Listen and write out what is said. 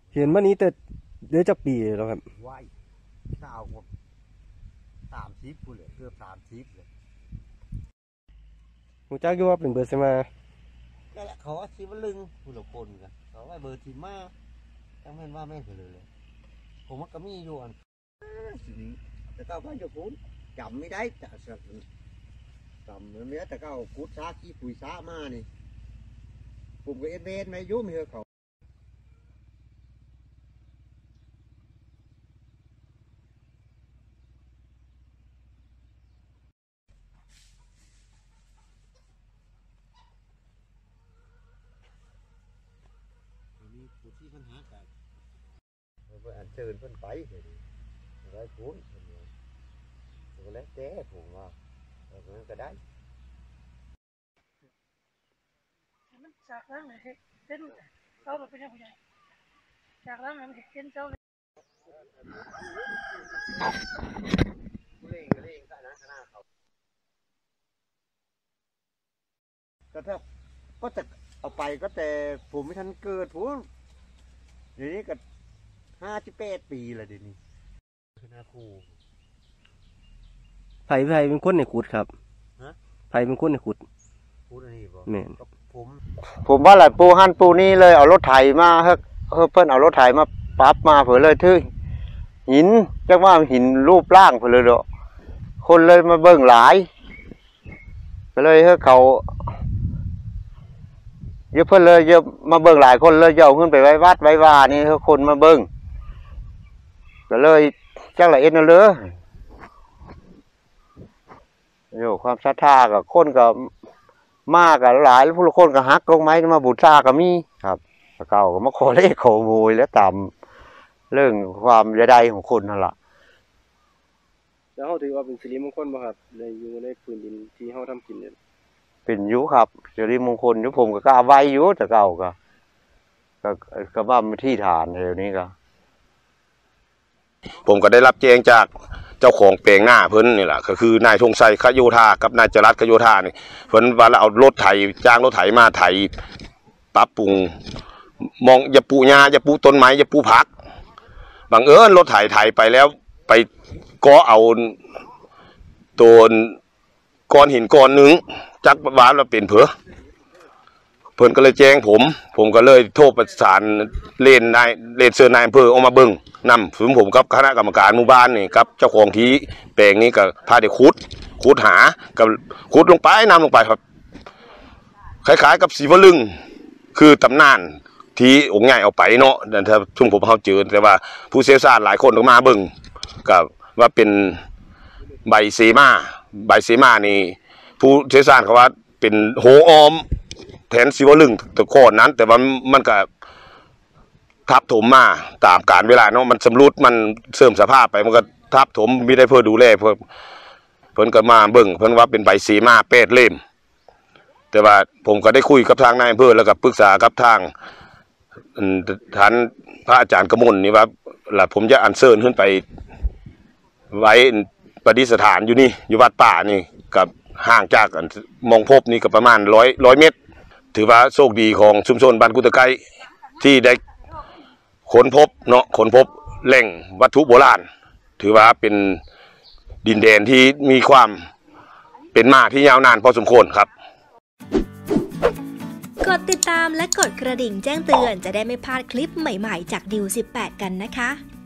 เห็นมานี้แต่เดี๋ยวจะปีแล้วครับไหวเก้าหมด30พูดเลยเกือบ30เลยหูจักอยู่ว่าเป็นเบอร์เซมานั่นแหละเขาว่าสิบลึงผู้หลงคนกันเขาว่าเบอร์ทีมาจังแม่นว่าแม่นเลยผมว่าก็มีอยู่อันสิแต่ก็ว่าอยู่คุณจำไม่ได้แต่จำไม่ได้แต่ก็เอากุดซาขี้ปุ๋ยซามานี่ผมก็เอ็นเวนไม่ยุ่งเหรอเขานี่ผู้ที่ปัญหากันเราอันเชิญเพิ่นไปเลยร้อยคุณก็แล้วแต่ผมว่าเราก็ได้มันจากนั้นเลยเห็นเขาเราเป็นยังไงจากนั้นมันเห็นเจ้าเลยเล่งก็เล่งกันนะขนาดเขาก็ถ้าก็จะเอาไปก็แต่ผมไม่ทันเกิดผมเดี๋ยวนี้ก็58 ปีแล้วเดี๋ยวนี้คณะครูไผ่เป็นคนในขุดครับไผ่เป็นคนในขุดพูดอันนี้บ่แม่นผมว่าหลายปูหันปูนี่เลยเอารถไถมาเพิ่นเอารถไถมาปรับมาเผื่อเลยทึ่งหินจักว่าหินรูปร่างเผื่อเลยเด้อคนเลยมาเบิ่งหลายก็เลยเขาเยอะเพิ่นเลยเยอะมาเบิ่งหลายคนเลยเอาขึ้นไปไว้วัดไว้วานี่คนมาเบิ่งก็เลยจักละเอ็ดนั่นเลยโยความศรัทธากับคนกับมากกับหลายผู้คนก็ฮักลงไม้มาบูชาก็มีครับเก่าก็มาขอเลขขอโวยแล้วตามเรื่องความยดายของคนนั่นแหละแล้วเขาถือว่าเป็นสิริมงคลบ่ครับในอยู่ในพื้นดินที่เขาทำกินเนี่ยเป็นยุครับสิริมงคลยุผมก็กล้าไว้ยุแต่เก่าก็ว่ามันที่ฐานเดี๋ยวนี้ก็ผมก็ได้รับแจ้งจากเจ้าของแปลงหน้าเพิ่นนี่แหละก็คือนายธงชัยขโยธากับนายจรัสขโยธานี่เพิ่นว่าเอารถไถจ้างรถไถมาไถปรับปรุงมองอย่าปลูกหญ้าอย่าปลูกต้นไม้อย่าปลูกผักบังเอิญรถไถไปแล้วไปก็เอาตัวก้อนหินก้อนนึงจักวานเราเป็นเพิ่นก็เลยแจ้งผมก็เลยโทรประสานเล่นเชิญนายอำเภอออกมาเบิ่งนำผมกับคณะกรรมการหมู่บ้านนี่ครับเจ้าของที่แปลงนี้ก็พาเด็กขุดหากับขุดลงไปนำลงไปครับคล้ายๆกับสีวลึงคือตำนานที่องค์ใหญ่เอาไปเนาะถ้าช่วงผมเขาเจอแต่ว่าผู้เชี่ยวชาญหลายคนออกมาเบิ่งกับว่าเป็นใบเซมานี่ผู้เชี่ยวชาญเขาว่าเป็นโหออมแทนสีวลึงแต่ก่อนนั้นแต่ว่ามันก็ทับถมมาตามกาลเวลาเนาะมันสำรุดมันเสื่อมสภาพไปมันก็ทับถมไม่ได้เพื่อดูแลเพิ่นก็มาเบิ่งเพิ่นว่าเป็นใบสีมา8 เล่มแต่ว่าผมก็ได้คุยกับทางนายอำเภอแล้วก็ปรึกษากับทางท่านพระอาจารย์กมลนี่ว่าล่ะผมจะอัญเชิญขึ้นไปไว้ประดิษฐานอยู่นี่อยู่วัดป่านี่กับห่างจากมองพบนี่ก็ประมาณ100 เมตรถือว่าโชคดีของชุมชนบ้านกุตะไกที่ได้ค้นพบแหล่งวัตถุโบราณถือว่าเป็นดินแดนที่มีความเป็นมาที่ยาวนานพอสมควรครับกดติดตามและกดกระดิ่งแจ้งเตือนจะได้ไม่พลาดคลิปใหม่ๆจากดิว18กันนะคะ